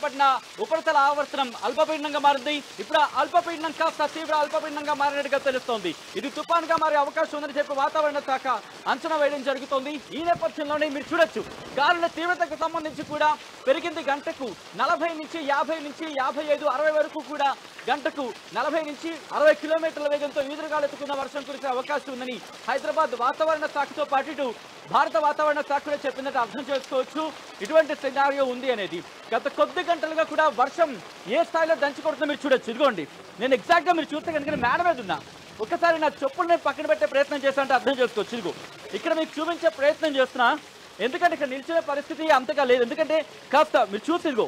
ఏర్పడిన ఉపరితల ఆవర్తనం అల్పపీడనంగా మారింది. ఇప్పుడు అల్పపీడనం కాస్త తీవ్ర అల్పపీడనంగా మారినట్టుగా తెలుస్తోంది. ఇది తుఫాన్గా మారే అవకాశం ఉందని చెప్పి వాతావరణ శాఖ అంచనా వేయడం జరుగుతోంది. ఈ నేపథ్యంలోనే మీరు చూడొచ్చు గాలుల తీవ్రతకు సంబంధించి కూడా పెరిగింది. గంటకు 40 నుంచి 50 నుంచి 55, 60 వరకు కూడా గంటకు 40 నుంచి 60 కిలోమీటర్ల వేగంతో ఈదురుగాలుతున్న వర్షం కురిసే అవకాశం ఉందని హైదరాబాద్ వాతావరణ శాఖతో పాటు ఇటు భారత వాతావరణ శాఖ కూడా చెప్పిందంటే అర్థం చేసుకోవచ్చు ఇటువంటి సినారియో ఉంది అనేది. గత కొద్ది గంటలుగా కూడా వర్షం ఏ స్థాయిలో దంచి కొడుతుందో మీరు చూడొచ్చు. ఇదిగోండి నేను ఎగ్జాక్ట్గా మీరు చూస్తే కనుక మేడ మీద ఉన్నా. ఒకసారి నా చెప్పులు నేను పక్కన పెట్టే ప్రయత్నం చేస్తానంటే అర్థం చేసుకోవచ్చు. ఇదిగో ఇక్కడ మీకు చూపించే ప్రయత్నం చేస్తున్నా, ఎందుకంటే ఇక్కడ నిలిచే పరిస్థితి అంతగా లేదు. ఎందుకంటే కాస్త మీరు చూసి ఇదిగో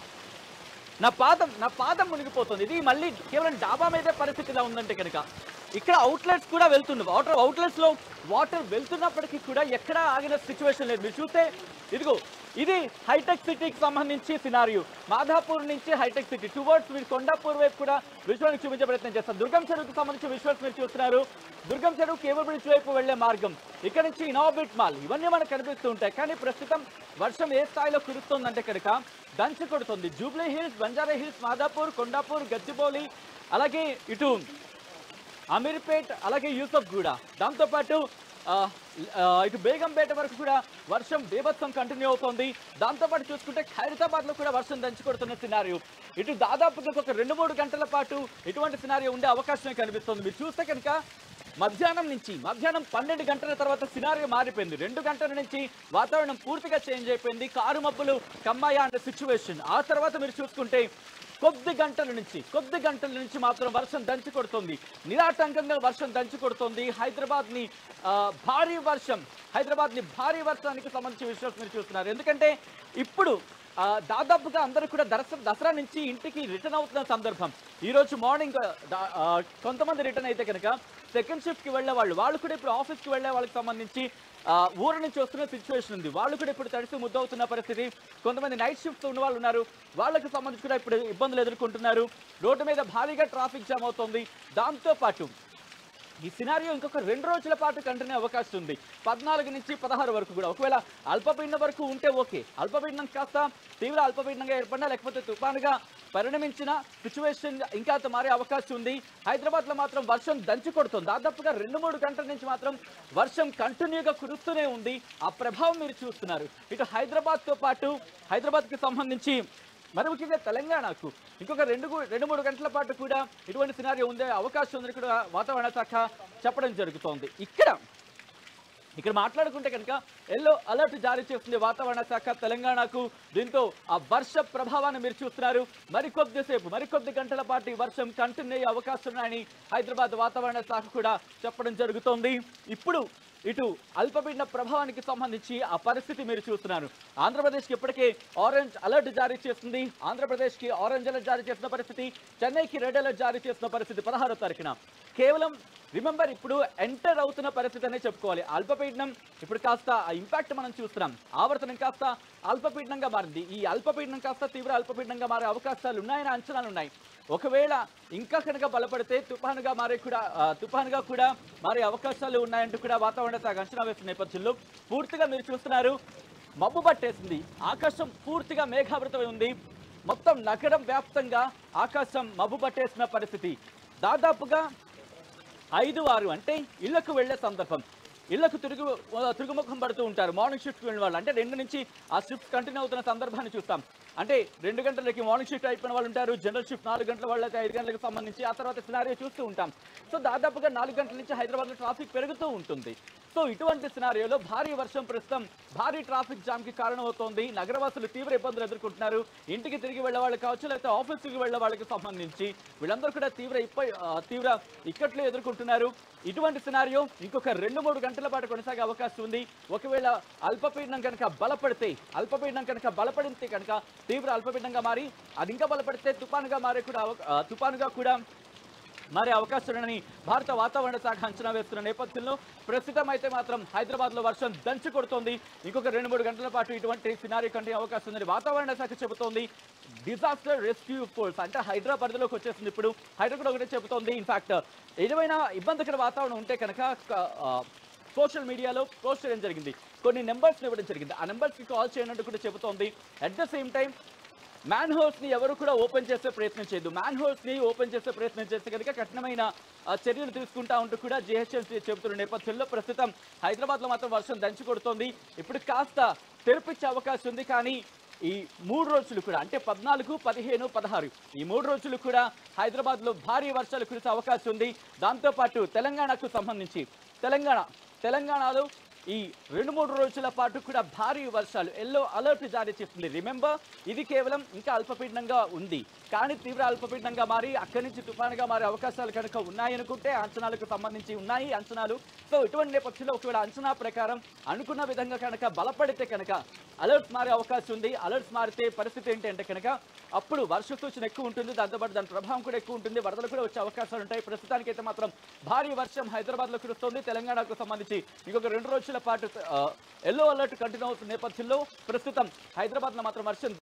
నా పాదం మునిగిపోతుంది. ఇది మళ్ళీ కేవలం డాబా మీదే పరిస్థితి ఇలా ఉందంటే కనుక ఇక్కడ అవుట్లెట్స్ కూడా వెళ్తుంది. అవుట్లెట్స్లో వాటర్ వెళ్తున్నప్పటికీ కూడా ఎక్కడా ఆగిన సిచ్యువేషన్ లేదు. మీరు చూస్తే ఇదిగో ఇది హైటెక్ సిటీకి సంబంధించి సినారియో. మాధాపూర్ నుంచి హైటెక్ సిటీ టువర్డ్స్ మీరు కొండాపూర్ వైపు కూడా విజువల్ని చూపించే ప్రయత్నం చేస్తారు. దుర్గం చెరువుకి సంబంధించి విజువల్స్ మీరు చూస్తున్నారు. దుర్గం చెరువు కేబుల్ బ్రిడ్జ్ వైపు వెళ్లే మార్గం, ఇక్కడ నుంచి ఇన్నోబిట్ మాల్, ఇవన్నీ మనకు కనిపిస్తూ ఉంటాయి. కానీ ప్రస్తుతం వర్షం ఏ స్థాయిలో కురుస్తుందంటే కనుక దంచి కొడుతుంది. జూబ్లీ హిల్స్, బంజారా హిల్స్, మాధాపూర్, కొండాపూర్, గచ్చిబౌలి, అలాగే ఇటు అమీర్పేట్, అలాగే యూసఫ్ గూడ, దాంతోపాటు ఇటు బేగంపేట వరకు కూడా వర్షం బీభత్సం కంటిన్యూ అవుతోంది. దాంతోపాటు చూసుకుంటే ఖైరతాబాద్లో కూడా వర్షం దంచి కొడుతున్న సినారియో. ఇటు దాదాపుగా ఒక 2-3 గంటల పాటు ఇటువంటి సినారియో ఉండే అవకాశమే కనిపిస్తుంది. మీరు చూస్తే కనుక మధ్యాహ్నం 12 గంటల తర్వాత సినారియో మారిపోయింది. 2 గంటల నుంచి వాతావరణం పూర్తిగా చేంజ్ అయిపోయింది. కారు మబ్బులు కమ్మాయా అనే సిచ్యువేషన్. ఆ తర్వాత మీరు చూసుకుంటే కొద్ది గంటల నుంచి మాత్రం వర్షం దంచి కొడుతుంది. నిరాటంకంగా వర్షం దంచి కొడుతుంది. హైదరాబాద్ని భారీ వర్షానికి సంబంధించి విషయాలు మీరు చూస్తున్నారు. ఎందుకంటే ఇప్పుడు దాదాపుగా అందరూ కూడా దసరా నుంచి ఇంటికి రిటర్న్ అవుతున్న సందర్భం. ఈరోజు మార్నింగ్ కొంతమంది రిటర్న్ అయితే కనుక సెకండ్ షిఫ్ట్కి వెళ్ళే వాళ్ళు కూడా ఇప్పుడు ఆఫీస్కి వెళ్ళే వాళ్ళకి సంబంధించి ఊరు నుంచి వస్తున్న సిచ్యువేషన్ ఉంది. వాళ్ళు కూడా ఇప్పుడు తడిసి ముద్దవుతున్న పరిస్థితి. కొంతమంది నైట్ షిఫ్ట్స్ ఉన్న వాళ్ళు ఉన్నారు, వాళ్ళకి సంబంధించి కూడా ఇప్పుడు ఇబ్బందులు ఎదుర్కొంటున్నారు. రోడ్డు మీద భారీగా ట్రాఫిక్ జామ్ అవుతుంది. దాంతోపాటు ఈ సినారియో ఇంకొక 2 రోజుల పాటు కంటిన్యూ అవకాశం ఉంది. 14 నుంచి 16 వరకు కూడా. ఒకవేళ అల్పపీడనం వరకు ఉంటే ఓకే, అల్పపీడనం కాస్త తీవ్ర అల్పపీడనంగా ఏర్పడినా లేకపోతే తుఫానుగా పరిణమించిన సిచ్యువేషన్ ఇంకా మారే అవకాశం ఉంది. హైదరాబాద్లో మాత్రం వర్షం దంచి కొడుతుంది. దాదాపుగా 2-3 గంటల నుంచి మాత్రం వర్షం కంటిన్యూగా కురుస్తూనే ఉంది. ఆ ప్రభావం మీరు చూస్తున్నారు. ఇటు హైదరాబాద్తో పాటు హైదరాబాద్కి సంబంధించి మరి ముఖ్యంగా తెలంగాణకు ఇంకొక 2-3 గంటల పాటు కూడా ఇటువంటి సినారియో ఉండే అవకాశం ఉందని కూడా వాతావరణ శాఖ చెప్పడం జరుగుతోంది. ఇక్కడ మాట్లాడుకుంటే కనుక ఎల్లో అలర్ట్ జారీ చేస్తుంది వాతావరణ శాఖ తెలంగాణకు. దీంతో ఆ వర్ష ప్రభావాన్ని మీరు చూస్తున్నారు. మరికొద్ది గంటల పాటు ఈ వర్షం కంటిన్యూ అయ్యే అవకాశం ఉన్నాయని హైదరాబాద్ వాతావరణ శాఖ కూడా చెప్పడం జరుగుతోంది. ఇప్పుడు ఇటు అల్పపీడన ప్రభావానికి సంబంధించి ఆ పరిస్థితి మీరు చూస్తున్నారు. ఆంధ్రప్రదేశ్కి ఇప్పటికే ఆరెంజ్ అలర్ట్ జారీ చేస్తుంది. ఆంధ్రప్రదేశ్కి ఆరెంజ్ అలర్ట్ జారీ చేసిన పరిస్థితి, చెన్నైకి రెడ్ అలర్ట్ జారీ చేసిన పరిస్థితి 16వ తారీఖున. కేవలం రిమెంబర్ ఇప్పుడు ఎంటర్ అవుతున్న పరిస్థితి అనే చెప్పుకోవాలి. అల్పపీడనం ఇప్పుడు కాస్త ఇంపాక్ట్ మనం చూస్తున్నాం. ఆవర్తనం కాస్త అల్పపీడనంగా మారింది. ఈ అల్పపీడనం కాస్త తీవ్ర అల్పపీడనంగా మారే అవకాశాలు ఉన్నాయని అంచనాలు ఉన్నాయి. ఒకవేళ ఇంకా కనుక బలపడితే తుఫానుగా కూడా మారే అవకాశాలు ఉన్నాయంటూ కూడా వాతావరణ శాఖ అంచనా వేసిన నేపథ్యంలో పూర్తిగా మీరు చూస్తున్నారు మబ్బు పట్టేసింది. ఆకాశం పూర్తిగా మేఘావృతమై ఉంది. మొత్తం నగరం వ్యాప్తంగా ఆకాశం మబ్బు పట్టేసిన పరిస్థితి. దాదాపుగా 5-6 అంటే ఇళ్లకు వెళ్లే సందర్భం, ఇళ్లకు తిరుగుముఖం పడుతూ ఉంటారు. మార్నింగ్ షిఫ్ట్కి వెళ్ళిన వాళ్ళు అంటే 2 నుంచి ఆ షిఫ్ట్ కంటిన్యూ అవుతున్న సందర్భాన్ని చూస్తాం. అంటే 2 గంటలకి మార్నింగ్ షిఫ్ట్ అయిపోయిన వాళ్ళు ఉంటారు. జనరల్ షిఫ్ట్ 4 గంటల వాళ్ళు అయితే 5 గంటలకు సంబంధించి ఆ తర్వాత సినారియో చూస్తూ ఉంటాం. సో దాదాపుగా 4 గంటల నుంచి హైదరాబాద్లో ట్రాఫిక్ పెరుగుతూ ఉంటుంది. సో ఇటువంటి సినారియోలో భారీ వర్షం ప్రస్తుతం భారీ ట్రాఫిక్ జామ్కి కారణమవుతోంది. నగరవాసులు తీవ్ర ఇబ్బందులు ఎదుర్కొంటున్నారు. ఇంటికి తిరిగి వెళ్ళే వాళ్ళు కావచ్చు, లేకపోతే ఆఫీస్కి వెళ్ళే వాళ్ళకి సంబంధించి వీళ్ళందరూ కూడా తీవ్ర ఇక్కట్లు ఎదుర్కొంటున్నారు. ఇటువంటి సినారియో ఇంకొక 2-3 గంటల పాటు కొనసాగే అవకాశం ఉంది. ఒకవేళ అల్పపీడనం కనుక బలపడితే కనుక తీవ్ర అల్పపీడనంగా మారి అది ఇంకా బలపడితే తుఫానుగా కూడా మారే అవకాశాలని భారత వాతావరణ శాఖ అంచనా వేస్తున్న నేపథ్యంలో ప్రస్తుతం అయితే మాత్రం హైదరాబాద్లో వర్షం దంచి కొడుతోంది. ఇంకొక 2-3 గంటల పాటు ఇటువంటి సినారియో కంటే అవకాశం ఉందని వాతావరణ శాఖ చెబుతోంది. డిజాస్టర్ రెస్క్యూ ఫోర్స్ అంటే హైదరాబాద్ పరిధిలోకి వచ్చేసింది. ఇప్పుడు హైదరాబాద్ ఒకటే చెబుతోంది. ఇన్ఫాక్ట్ ఏదైనా ఇబ్బందికర వాతావరణం ఉంటే కనుక సోషల్ మీడియాలో పోస్ట్ చేయడం జరిగింది. కొన్ని నెంబర్స్ని ఇవ్వడం జరిగింది. ఆ నెంబర్స్కి కాల్ చేయనట్టు కూడా చెబుతోంది. At the same time manholes ని ఎవరు కూడా ఓపెన్ చేసే ప్రయత్నం చేయదు. మ్యాన్ హోల్స్ ని ఓపెన్ చేసే ప్రయత్నం చేస్తే కనుక కఠినమైన చర్యలు తీసుకుంటా ఉంటూ కూడా GHMC చెబుతున్న నేపథ్యంలో ప్రస్తుతం హైదరాబాద్ లో మాత్రం వర్షం దంచి కొడుతోంది. ఇప్పుడు కాస్త తెరిపించే అవకాశం ఉంది. కానీ ఈ 3 రోజులు కూడా అంటే 14, 15, 16 ఈ 3 రోజులు కూడా హైదరాబాద్ లో భారీ వర్షాలు కురిసే అవకాశం ఉంది. దాంతోపాటు తెలంగాణకు సంబంధించి తెలంగాణలో ఈ 2-3 రోజుల పాటు కూడా భారీ వర్షాలు ఎల్లో అలర్ట్ జారీ చేస్తుంది. రిమెంబర్, ఇది కేవలం ఇంకా అల్పపీడనంగా ఉంది. కానీ తీవ్ర అల్పపీడనంగా మారి అక్కడి నుంచి తుఫానుగా మారే అవకాశాలు కనుక ఉన్నాయనుకుంటే అంచనాలకు సంబంధించి ఉన్నాయి అంచనాలు. సో ఇటువంటి నేపథ్యంలో ఒకవేళ అంచనా ప్రకారం అనుకున్న విధంగా కనుక బలపడితే కనుక అలర్ట్స్ మారే అవకాశం ఉంది. అలర్ట్స్ మారితే పరిస్థితి ఏంటి అంటే కనుక అప్పుడు వర్ష సూచన ఎక్కువ ఉంటుంది. దాంతోపాటు దాని ప్రభావం కూడా ఎక్కువ ఉంటుంది. వరదలు కూడా వచ్చే అవకాశాలు ఉంటాయి. ప్రస్తుతానికైతే మాత్రం భారీ వర్షం హైదరాబాద్లో కురుస్తోంది. తెలంగాణకు సంబంధించి ఇంకొక 2 రోజుల పాటు ఎల్లో అలర్ట్ కంటిన్యూ అవుతున్న నేపథ్యంలో ప్రస్తుతం హైదరాబాద్లో మాత్రం వర్షం